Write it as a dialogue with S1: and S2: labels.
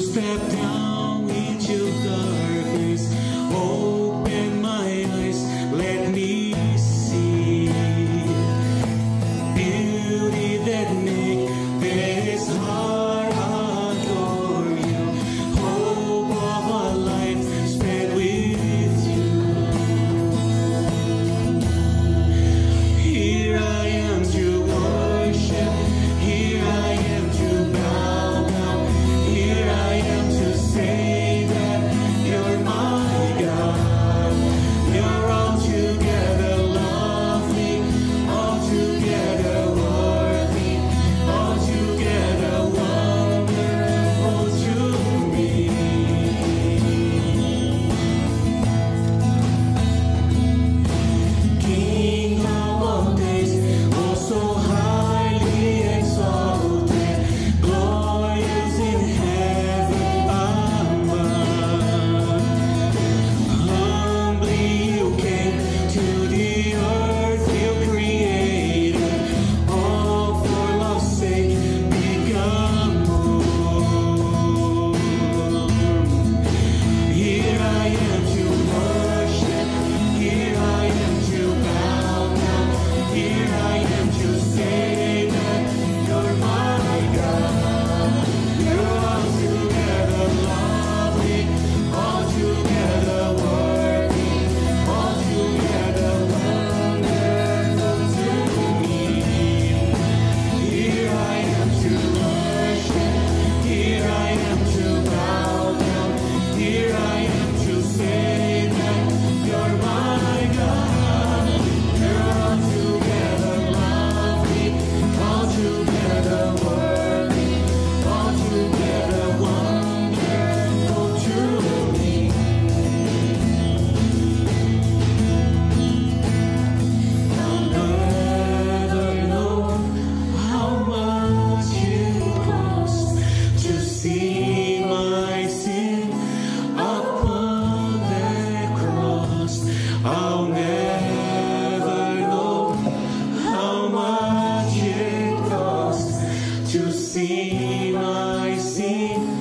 S1: step down into darkness. Open my eyes, let me see beauty that make this heart adore you. Hope of a life spent with you. Here I am to worship. Here I am to bow down. Here I am to say that you're my God. You're altogether lovely, altogether worthy, altogether wonderful to me. King of all days, oh so highly exalted, glorious in heaven above. Humbly you came to the earth you created, all for love's sake become more. Here I am to worship, here I am to bow down, here I am to say that you're my God. You're altogether lovely, altogether worthy, altogether wonderful to me. Here I am to worship, here I am to bow down, here I am to say that you're my God. You're altogether lovely, altogether worthy, altogether wonderful to me. I'll never know how much it cost to see my sin upon that cross. I'll never know how much it cost to see my sin